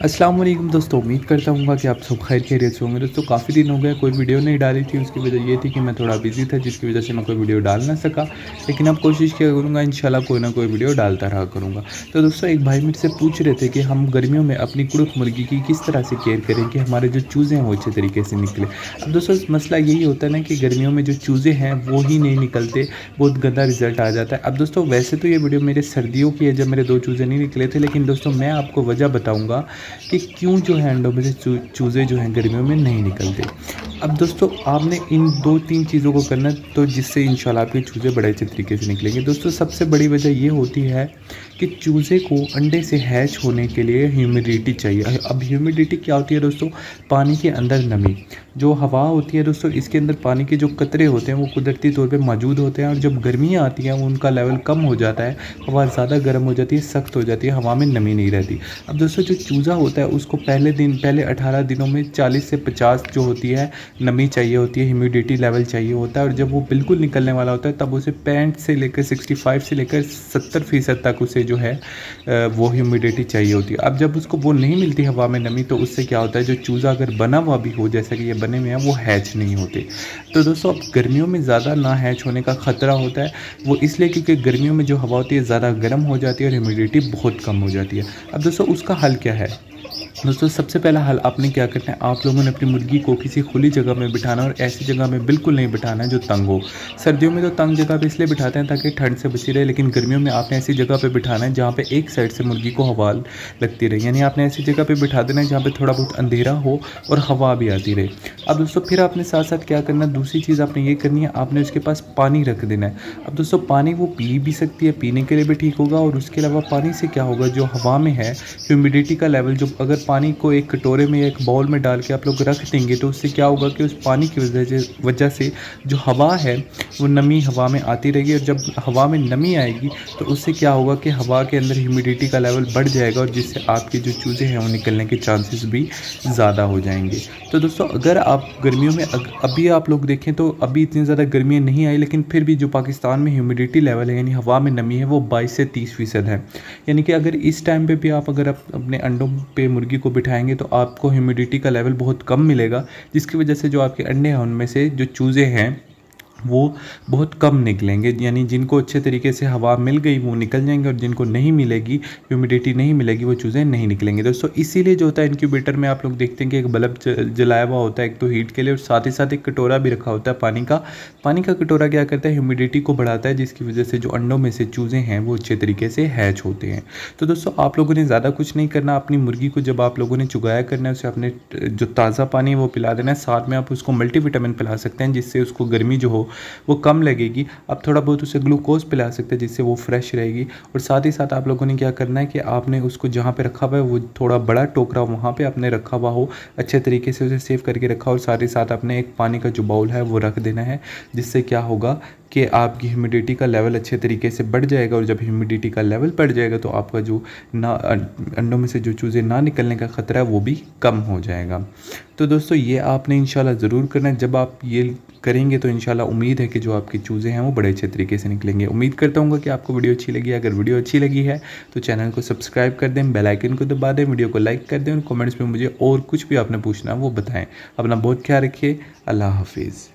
अस्सलाम वालेकुम दोस्तों, उम्मीद करता हूँ कि आप सब खैर खैरियत से होंगे। दोस्तों काफ़ी दिन हो गए कोई वीडियो नहीं डाली थी। उसकी वजह ये थी कि मैं थोड़ा बिजी था, जिसकी वजह से मैं कोई वीडियो डाल ना सका। लेकिन अब कोशिश किया करूँगा, इंशाल्लाह कोई ना कोई वीडियो डालता रहा करूँगा। तो दोस्तों एक भाई मेरे से पूछ रहे थे कि हम गर्मियों में अपनी कुड़क मुर्गी की किस तरह से केयर करें कि हमारे जो चूज़े हैं वो अच्छे तरीके से निकले। अब दोस्तों मसला यही होता है ना कि गर्मियों में जो चूज़े हैं वो ही नहीं निकलते, बहुत गंदा रिजल्ट आ जाता है। अब दोस्तों वैसे तो ये वीडियो मेरे सर्दियों की है, जब मेरे 2 चूज़े नहीं निकले थे, लेकिन दोस्तों मैं आपको वजह बताऊँगा कि क्यों जो है अंडों में से चूज़े जो हैं गर्मियों में नहीं निकलते। अब दोस्तों आपने इन 2-3 चीज़ों को करना है, तो जिससे इंशाल्लाह आपके चूज़े बड़े अच्छे तरीके से निकलेंगे। दोस्तों सबसे बड़ी वजह ये होती है कि चूज़े को अंडे से हैच होने के लिए ह्यूमिडिटी चाहिए। अब ह्यूमिडिटी क्या होती है दोस्तों? पानी के अंदर नमी। जो हवा होती है दोस्तों, इसके अंदर पानी के जो कतरे होते हैं वो कुदरती तौर पे मौजूद होते हैं, और जब गर्मियाँ आती हैं उनका लेवल कम हो जाता है, हवा ज़्यादा गर्म हो जाती है, सख्त हो जाती है, हवा में नमी नहीं रहती। अब दोस्तों जो चूज़ा होता है उसको पहले 18 दिनों में 40 से 50 जो होती है नमी चाहिए होती है, ह्यूमिडिटी लेवल चाहिए होता है, और जब वो बिल्कुल निकलने वाला होता है तब उसे 65 से लेकर 65 से लेकर 70% तक उसे जो है वो ह्यूमिडिटी चाहिए होती है। अब जब उसको वो नहीं मिलती हवा में नमी, तो उससे क्या होता है, जो चूज़ा अगर बना हुआ भी हो जैसा कि ये बने हुए हैं, वो हैच नहीं होते। तो दोस्तों अब गर्मियों में ज़्यादा ना हैच होने का ख़तरा होता है, वो इसलिए क्योंकि गर्मियों में जो हवा होती है ज़्यादा गर्म हो जाती है और ह्यूमिडिटी बहुत कम हो जाती है। अब दोस्तों उसका हल क्या है? दोस्तों सबसे पहला हल आपने क्या करना है, आप लोगों ने अपनी मुर्गी को किसी खुली जगह में बिठाना, और ऐसी जगह में बिल्कुल नहीं बिठाना है जो तंग हो। सर्दियों में तो तंग जगह पे इसलिए बिठाते हैं ताकि ठंड से बची रहे, लेकिन गर्मियों में आपने ऐसी जगह पे बिठाना है जहाँ पे एक साइड से मुर्गी को हवा लगती रहे। यानी आपने ऐसी जगह पे बिठा देना है जहाँ पे थोड़ा बहुत अंधेरा हो और हवा भी आती रहे। अब दोस्तों फिर आपने साथ साथ क्या करना है, दूसरी चीज़ आपने ये करनी है, आपने उसके पास पानी रख देना है। अब दोस्तों पानी वो पी भी सकती है, पीने के लिए भी ठीक होगा, और उसके अलावा पानी से क्या होगा, जो हवा में है ह्यूमिडिटी का लेवल, जो अगर पानी को एक कटोरे में या एक बाउल में डाल के आप लोग रख देंगे, तो उससे क्या होगा कि उस पानी की वजह से जो हवा है वो नमी हवा में आती रहेगी, और जब हवा में नमी आएगी तो उससे क्या होगा कि हवा के अंदर ह्यूमिडिटी का लेवल बढ़ जाएगा, और जिससे आपके जो चूज़े हैं वो निकलने के चांसेस भी ज़्यादा हो जाएंगे। तो दोस्तों अगर आप गर्मियों में अभी आप लोग देखें तो अभी इतनी ज़्यादा गर्मियाँ नहीं आई, लेकिन फिर भी जो पाकिस्तान में ह्यूमिडिटी लेवल है यानी हवा में नमी है वो 22 से 30% है। यानी कि अगर इस टाइम पे भी आप अगर अपने अंडों पे मुर्गी को बिठाएंगे तो आपको ह्यूमिडिटी का लेवल बहुत कम मिलेगा, जिसकी वजह से जो आपके अंडे हैं उनमें से जो चूज़े हैं वो बहुत कम निकलेंगे। यानी जिनको अच्छे तरीके से हवा मिल गई वो निकल जाएंगे, और जिनको नहीं मिलेगी, ह्यूमिडिटी नहीं मिलेगी, वो चूज़ें नहीं निकलेंगे। दोस्तों इसीलिए जो होता है इनक्यूबेटर में आप लोग देखते हैं कि एक बल्ब जलाया हुआ होता है, एक तो हीट के लिए, और साथ ही साथ एक कटोरा भी रखा होता है पानी का। पानी का कटोरा क्या करता है, ह्यूमिडिटी को बढ़ाता है, जिसकी वजह से जो अंडों में से चूज़े हैं वो अच्छे तरीके से हैच होते हैं। तो दोस्तों आप लोगों ने ज़्यादा कुछ नहीं करना, अपनी मुर्गी को जब आप लोगों ने चुगाया करना है, उसे अपने जो ताज़ा पानी है वो पिला देना है, साथ में आप उसको मल्टीविटामिन पिला सकते हैं, जिससे उसको गर्मी जो हो वो कम लगेगी। आप थोड़ा बहुत उसे ग्लूकोज पिला सकते हैं, जिससे वो फ्रेश रहेगी। और साथ ही साथ आप लोगों ने क्या करना है कि आपने उसको जहाँ पे रखा हुआ है वो थोड़ा बड़ा टोकरा वहाँ पे आपने रखा हुआ हो, अच्छे तरीके से उसे सेव करके रखा हो, और साथ ही साथ आपने एक पानी का जो बाउल है वो रख देना है, जिससे क्या होगा कि आपकी ह्यूमिडिटी का लेवल अच्छे तरीके से बढ़ जाएगा, और जब ह्यूमिडिटी का लेवल बढ़ जाएगा तो आपका जो अंडों में से जो चूज़े ना निकलने का ख़तरा है वो भी कम हो जाएगा। तो दोस्तों ये आपने इंशाल्लाह ज़रूर करना है। जब आप ये करेंगे तो इंशाल्लाह उम्मीद है कि जो आपके चूज़े हैं वो बड़े अच्छे तरीके से निकलेंगे। उम्मीद करता हूँ कि आपको वीडियो अच्छी लगी। अगर वीडियो अच्छी लगी है तो चैनल को सब्सक्राइब कर दें, बेल आइकन को दबा दें, वीडियो को लाइक कर दें, और कमेंट्स में मुझे और कुछ भी आपने पूछना है वो बताएं। अपना बहुत ख्याल रखिए। अल्लाह हाफिज़।